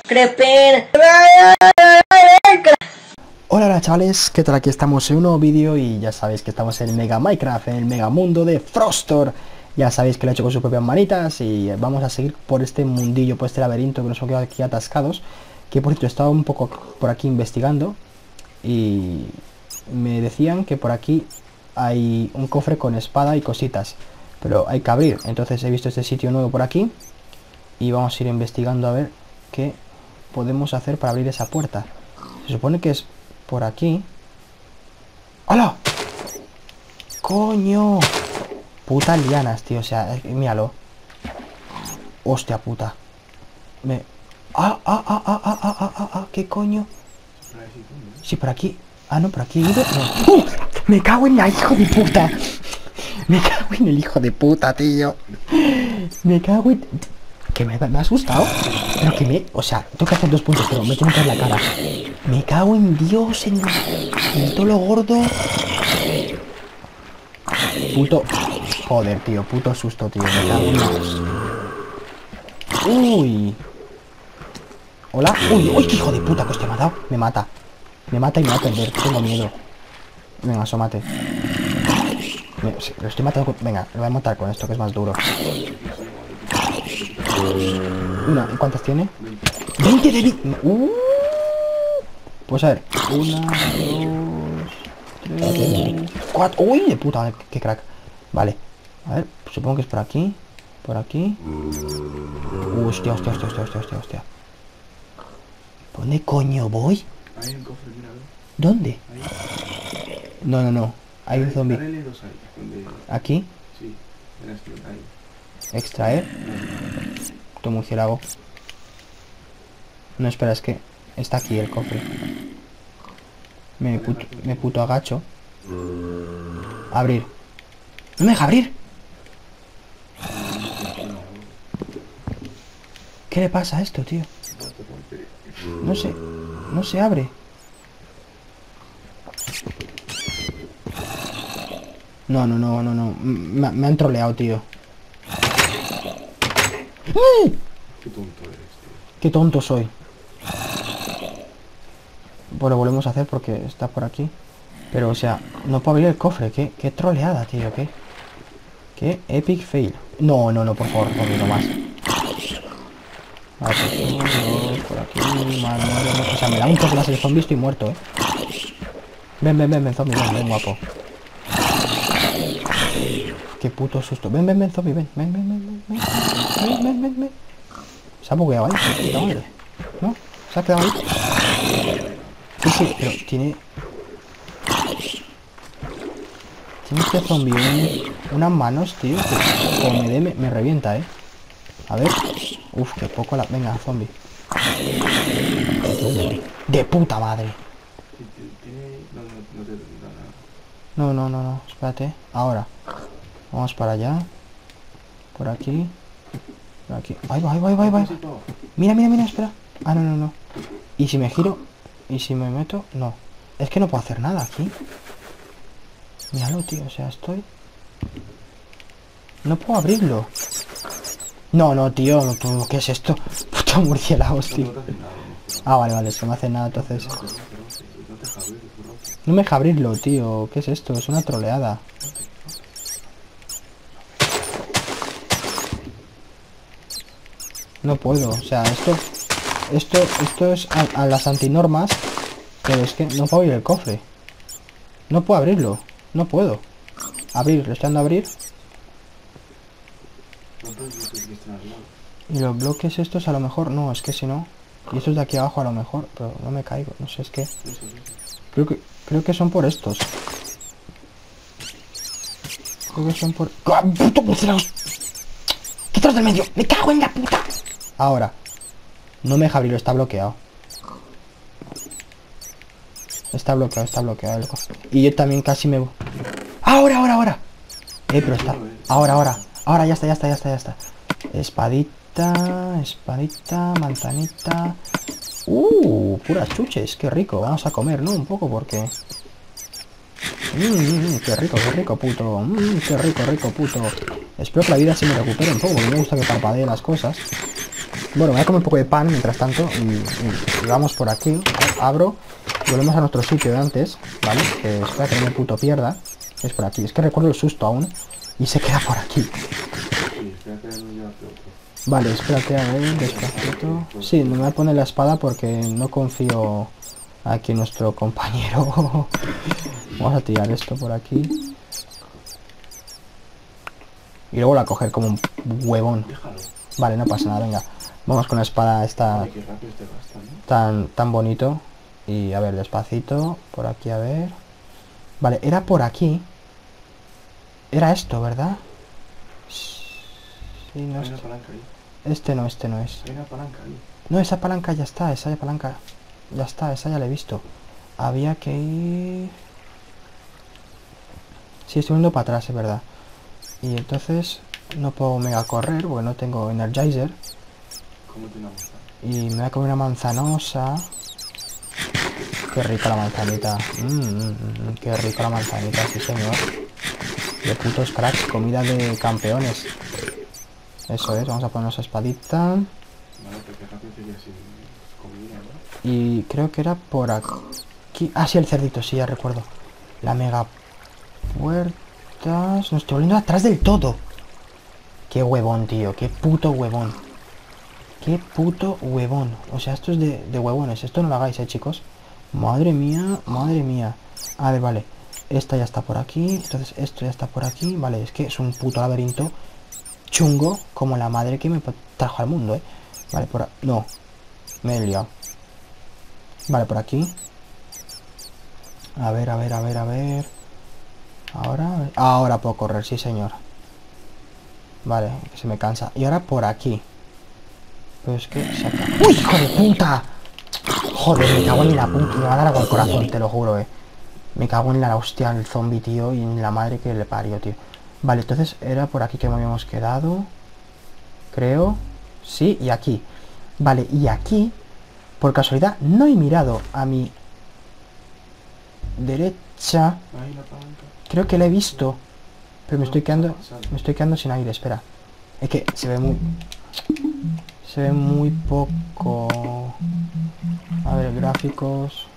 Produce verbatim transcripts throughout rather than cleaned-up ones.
Crepen. Hola, hola chavales, ¿qué tal? Aquí estamos en un nuevo vídeo y ya sabéis que estamos en el Mega Minecraft, en el Mega Mundo de Frostor. Ya sabéis que lo he hecho con sus propias manitas y vamos a seguir por este mundillo, por este laberinto que nos hemos quedado aquí atascados. Que por cierto, estaba un poco por aquí investigando y me decían que por aquí hay un cofre con espada y cositas, pero hay que abrir. Entonces he visto este sitio nuevo por aquí y vamos a ir investigando a ver qué podemos hacer para abrir esa puerta. Se supone que es por aquí. ¡Hala! ¡Coño! Putas lianas, tío. O sea, míralo. Hostia puta. Me... ¡Ah, ah, ah, ah, ah, ah, ah, ah, ah! ¿Qué coño? Sí, por aquí. Ah, no, por aquí. No. ¡Uh! Me cago en la hijo de puta. Me cago en el hijo de puta, tío. Me cago en... Que me, me ha asustado. Pero que me... O sea, tengo que hacer dos puntos, pero me tiene que dar la cara. Me cago en Dios, en, en el tolo gordo. Puto... Joder, tío, puto susto, tío. Me cago en Dios. Uy. Hola. Uy, uy, qué hijo de puta que hostia me ha dado. Me mata. Me mata y me va a perder. Tengo miedo. Venga, asómate. Me, lo estoy matando con... Venga, lo voy a matar con esto que es más duro. Una, ¿cuántas tiene? veinte de vida. Uh. Pues a ver. Una, dos, tres, cuatro. Uy, de puta, qué crack. Vale. A ver, supongo que es por aquí. Por aquí. Uh, hostia, hostia, hostia, hostia, hostia, hostia, hostia. ¿Por dónde coño voy? Hay un cofre, mira, ¿Dónde? ahí. No, no, no. Hay un zombie. Dale dos ahí, donde... Aquí. Sí, verás que ahí. Extraer. Tu murciélago. No, espera, es que está aquí el cofre. Me puto, me puto agacho. Abrir. ¡No me deja abrir! ¿Qué le pasa a esto, tío? No se... No se abre. No, no, no, no, no. Me, me han troleado, tío. Qué tonto eres, tío. Qué tonto soy. Pues lo volvemos a hacer porque está por aquí. Pero, o sea, no puedo abrir el cofre. Qué, qué troleada, tío. Qué, qué epic fail. No, no, no, por favor, no no más. Vale, pues, por aquí, mal, muere, o sea, me da un toque más el zombie, estoy muerto, eh. Ven, ven, ven, ven, zombie, ven, ven, guapo. Qué puto susto. Ven, ven, ven, zombie, ven, ven, ven, ven, ven, ven, ven, ven, ven. Se ha bugueado ahí, puta madre. ¿No? Se ha quedado ahí. Sí, sí, pero tiene... Tiene este zombie un... unas manos, tío, que como me dé, me, me revienta, eh. A ver. Uf, qué poco la... Venga, zombie. De puta madre. No, no, no, no. Espérate. Ahora. Vamos para allá. Por aquí. Por aquí. Ahí va, ahí va, ahí va, ahí va. Mira, mira, mira, espera. Ah, no, no, no. ¿Y si me giro? ¿Y si me meto? No. Es que no puedo hacer nada aquí. Míralo, tío. O sea, estoy... No puedo abrirlo. No, no, tío, ¿qué es esto? Puto murciélagos, tío. Ah, vale, vale, es que no me hace nada, entonces. No me deja abrirlo, tío. ¿Qué es esto? Es una troleada. No puedo, o sea, esto... Esto, esto es a, a las antinormas. Pero es que no puedo abrir el cofre. No puedo abrirlo. No puedo. Abrir, le estoy dando a abrir. Y los bloques estos a lo mejor... No, es que si no... Y estos de aquí abajo a lo mejor... Pero no me caigo, no sé, es que... Creo que, creo que son por estos. Creo que son por... ¡Ah, puto murciélago! ¡Quítalos del medio! ¡Me cago en la puta! Ahora. No me deja abrirlo, está bloqueado. Está bloqueado, está bloqueado el cofre. Y yo también casi me... ¡Ahora, ahora, ahora! Eh, pero está... Ahora, ahora. Ahora, ya está, ya está, ya está, ya está. Espadita, espadita, manzanita. Uh, puras chuches, qué rico. Vamos a comer, ¿no? Un poco porque... Mmm, qué rico, qué rico, puto. Mmm, qué rico, rico, puto. Espero que la vida se me recupere un poco, porque me gusta que parpadee las cosas. Bueno, voy a comer un poco de pan mientras tanto. Y, y vamos por aquí. Abro. Volvemos a nuestro sitio de antes. ¿Vale? Que espera que no me puto pierda. Es por aquí. Es que recuerdo el susto aún. Y se queda por aquí. Sí, espérate a no llevarte otro. Vale, espérate a ver. Despacito. Sí, me voy a poner la espada porque no confío aquí en nuestro compañero. Vamos a tirar esto por aquí. Y luego la coger como un huevón. Déjalo. Vale, no pasa nada, venga. Vamos con la espada esta Ay, qué rápido te gasta, ¿no? tan, tan bonito. Y a ver, despacito. Por aquí, a ver. Vale, era por aquí. Era esto, ¿verdad? Sí, no, Hay una este. palanca ahí. Este no, este no es. Hay una palanca ahí. No, esa palanca ya está, esa palanca. Ya está, esa ya la he visto. Había que ir... Sí, estoy yendo para atrás, es verdad. Y entonces no puedo mega correr porque no tengo Energizer. ¿Cómo te enamoras? Y me voy a comer una manzanosa. Qué rica la manzanita. Mm, mm, mm, qué rica la manzanita, sí señor. De putos cracks, comida de campeones. Eso es, vamos a ponernos espadita. Vale, porque rápido te quedas sin comida, ¿no? Y creo que era por aquí. Ah, sí, el cerdito, sí, ya recuerdo. La mega puertas. Nos estoy volviendo atrás del todo. Qué huevón, tío. Qué puto huevón. Qué puto huevón. O sea, esto es de, de huevones. Esto no lo hagáis, eh, chicos. Madre mía, madre mía. A ver, vale. Esta ya está por aquí. Entonces esto ya está por aquí. Vale, es que es un puto laberinto chungo como la madre que me trajo al mundo, eh. Vale, por aquí. No. Me he liado. Vale, por aquí. A ver, a ver, a ver, a ver. Ahora, a ver. Ahora puedo correr, sí señor. Vale, que se me cansa. Y ahora por aquí. Pero es que saca... ¡Uy, hijo de puta! Joder, me cago en la puta. Me va a dar algo al corazón, te lo juro, eh. Me cago en la hostia el zombie, tío. Y en la madre que le parió, tío. Vale, entonces era por aquí que me habíamos quedado. Creo. Sí, y aquí. Vale, y aquí, por casualidad, no he mirado a mi derecha. Ahí la palanca. Creo que la he visto. Pero me No, estoy quedando. sal, sal. Me estoy quedando sin aire, espera. Es que se ve muy. Se ve muy poco. A ver, gráficos.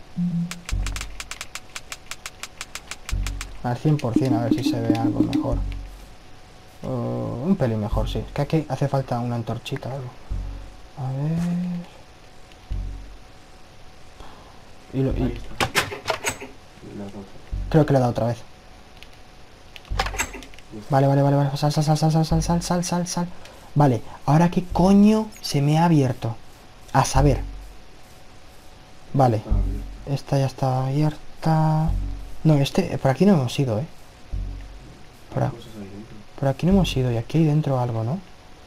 Al cien por cien, a ver si se ve algo mejor. Uh, un pelín mejor, sí. Es que aquí hace falta una antorchita o algo. A ver. Y lo, y Ahí está. La otra. creo que le he dado otra vez. Vale, vale, vale, vale. Sal, sal, sal, sal, sal, sal, sal, sal, sal, sal. Vale, ahora qué coño se me ha abierto. A saber. Vale. Está abierto. Esta ya está abierta. No, este, por aquí no hemos ido, eh. Por, Hay a- cosas ahí dentro. por aquí no hemos ido. Y aquí hay dentro algo, ¿no?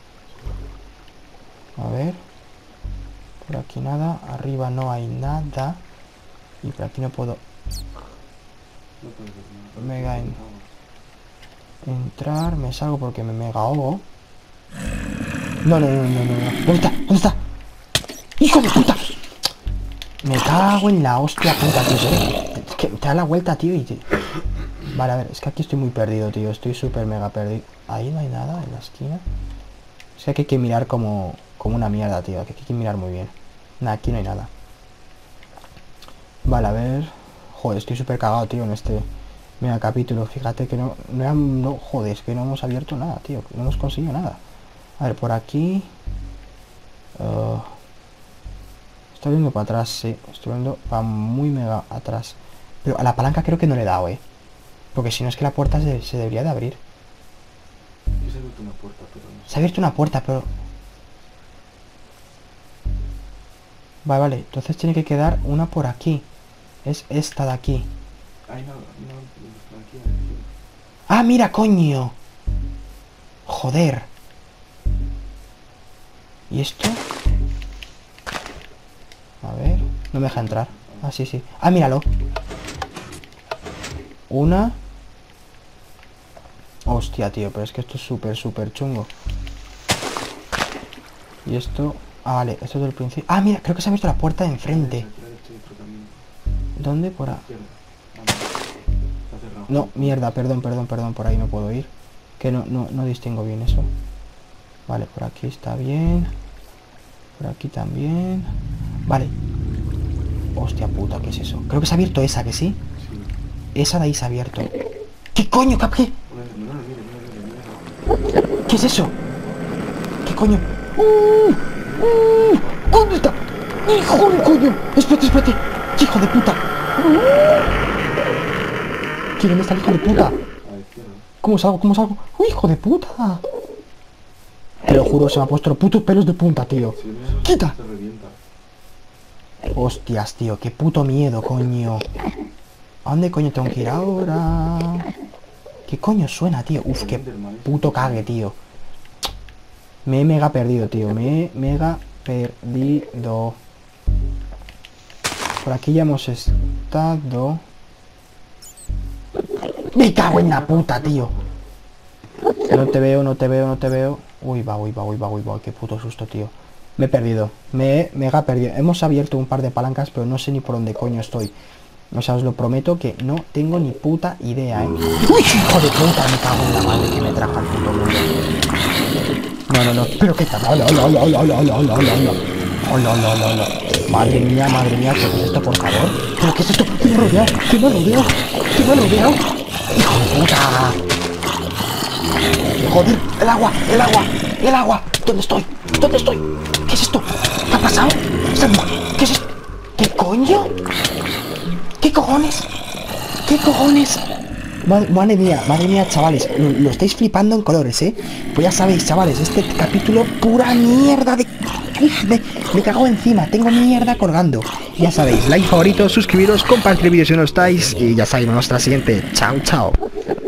A ver. Por aquí nada. Arriba no hay nada. Y por aquí no puedo No puedes ver nada. Mega en- entrar. Me salgo porque me mega ahogo. No, no, no, no, no, no. ¿Dónde está? ¿Dónde está? ¡Hijo de puta! Me cago en la hostia puta, tío. Es que te da la vuelta, tío, y te... Vale, a ver, es que aquí estoy muy perdido, tío. Estoy súper mega perdido. Ahí no hay nada en la esquina. Es que aquí hay que mirar como, como una mierda, tío. Aquí hay que mirar muy bien. Nah, aquí no hay nada. Vale, a ver. Joder, estoy súper cagado, tío, en este mega capítulo. Fíjate que no, no, han- no... Joder, es que no hemos abierto nada, tío. No hemos conseguido nada. A ver, por aquí... Uh, estoy viendo para atrás, sí. Estoy viendo para muy mega atrás. Pero a la palanca creo que no le he dado, eh. Porque si no es que la puerta se, se debería de abrir. Y se ha abierto una puerta, pero no Se sé. ha abierto una puerta, pero... Vale, vale. Entonces tiene que quedar una por aquí. Es esta de aquí. Hay una, una, una aquí adentro. ¡Ah, mira, coño! Joder. ¿Y esto? A ver. No me deja entrar. Ah, sí, sí. Ah, míralo. Una. Hostia, tío, pero es que esto es súper, súper chungo. Y esto... Ah, vale, esto es del principio. Ah, mira, creo que se ha visto la puerta de enfrente. Aquí a la derecha hay otro camino. ¿Dónde? Por ahí. Izquierda. Vamos. Está cerrado. No, mierda, perdón, perdón, perdón, por ahí no puedo ir. Que no, no, no distingo bien eso. Vale, por aquí está bien. Por aquí también. Vale. Hostia puta, ¿qué es eso? Creo que se ha abierto esa, ¿que sí? Sí. Esa de ahí se ha abierto. ¿Qué coño? ¿Qué? No, no, no, mira, mira, mira, mira. ¿Qué es eso? ¿Qué coño? ¡Uh! ¡Uh! ¿Dónde está? ¡Hijo de coño! Espérate, espérate. ¡Hijo de puta! ¡Uh! ¿Quién está el hijo de puta? A la izquierda. ¿Cómo salgo? ¿Cómo salgo? ¡Uy, hijo de puta! Te lo juro, se me ha puesto los putos pelos de punta, tío. Si ves eso, ¡Quita! te revienta. Hostias, tío, qué puto miedo, coño. ¿A dónde coño tengo que ir ahora? ¿Qué coño suena, tío? Uf, qué puto cague, tío. Me he mega perdido, tío. Me he mega perdido. Por aquí ya hemos estado. Me cago en la puta, tío. No te veo, no te veo, no te veo. Uy, va, uy, va, uy, va, uy, va. Qué puto susto, tío. Me he perdido. Me he mega perdido. Hemos abierto un par de palancas, pero no sé ni por dónde coño estoy. O sea, os lo prometo que no tengo ni puta idea, ¿eh? ¡Uy, hijo de puta! Me cago en la madre que me trajo al puto mundo. No, no, no. Pero qué tal. ¡Hola, hola, hola, hola, hola, hola, hola, hola! ¡Hola, hola, hola, hola! Madre mía, madre mía, ¿qué es esto, por favor? ¿Pero qué es esto? ¿Qué me ha rodeado? ¿Qué me ha rodeado? ¿Qué me ha rodeado? ¡Hijo de puta! ¡Joder! ¡El agua! ¡El agua! ¡El agua! ¿Dónde estoy? ¿Dónde estoy? ¿Qué es esto? ¿Qué ha pasado? ¿Qué es esto? ¿Qué coño? ¿Qué cojones? ¿Qué cojones? Madre, madre mía, madre mía, chavales, lo, lo estáis flipando en colores, ¿eh? Pues ya sabéis, chavales, este capítulo pura mierda de... Uf, me, me cago encima, tengo mierda colgando. Ya sabéis, like, favorito, suscribiros, compartir el vídeo si no lo estáis y ya sabéis, hasta la siguiente. Chao, chao.